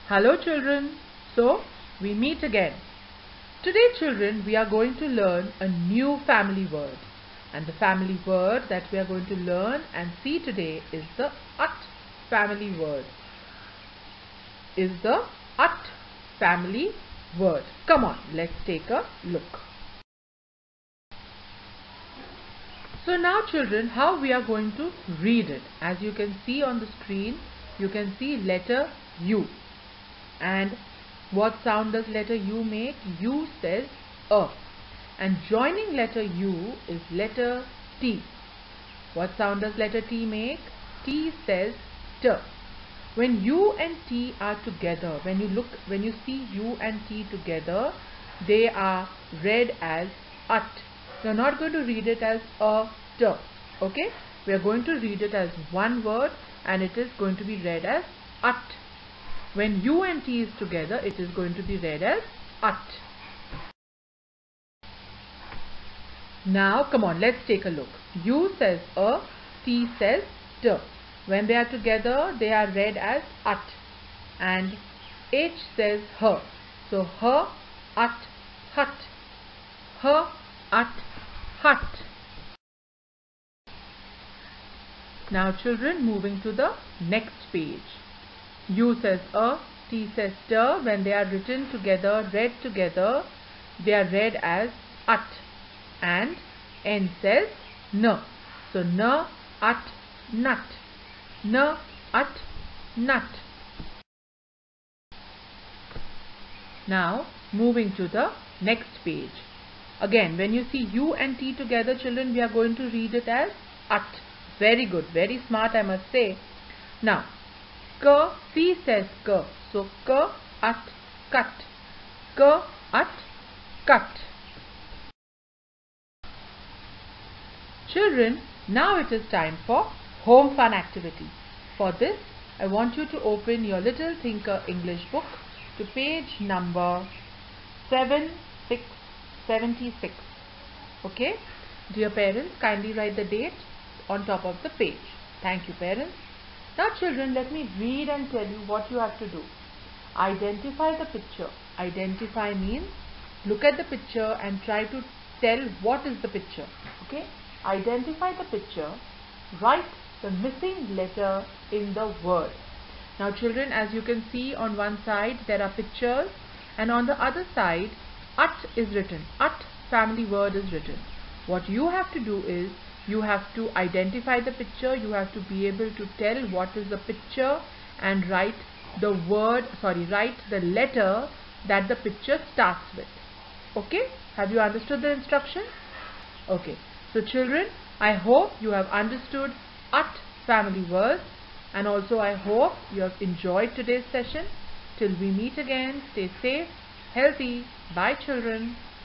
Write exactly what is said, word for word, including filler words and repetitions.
Hello children, so we meet again. Today children, we are going to learn a new family word, and the family word that we are going to learn and see today is the ut family word. Is the ut family word. Come on, let's take a look. So now children, how we are going to read it? As you can see on the screen, you can see letter U. And what sound does letter U make? U says A. And joining letter U is letter T. What sound does letter T make? T says T. When U and T are together, when you look, when you see U and T together, they are read as ut. You are not going to read it as a T. Okay? We are going to read it as one word, and it is going to be read as ut. When U and T is together, it is going to be read as ut. Now, come on, let's take a look. U says A, T says T. When they are together, they are read as ut. And H says H. So, H, ut, hut. H, ut, hut. Now, children, moving to the next page. U says A, T says T. When they are written together, read together, they are read as ut. And N says N. So, N, ut, nut. N, ut, nut. Now, moving to the next page. Again, when you see U and T together, children, we are going to read it as ut. Very good, very smart, I must say. Now, K, C says K. So, K, ut, cut. K, ut, cut. Children, now it is time for home fun activity. For this, I want you to open your Little Thinker English book to page number seven six seven six. Okay? Dear parents, kindly write the date on top of the page. Thank you, parents. Now children, let me read and tell you what you have to do. Identify the picture. Identify means look at the picture and try to tell what is the picture. Okay? Identify the picture. Write the missing letter in the word. Now children, as you can see on one side there are pictures, and on the other side ut is written. Ut family word is written. What you have to do is you have to identify the picture, you have to be able to tell what is the picture and write the word, sorry, write the letter that the picture starts with. Okay? Have you understood the instruction? Okay. So children, I hope you have understood ut family words, and also I hope you have enjoyed today's session. Till we meet again, stay safe, healthy. Bye children.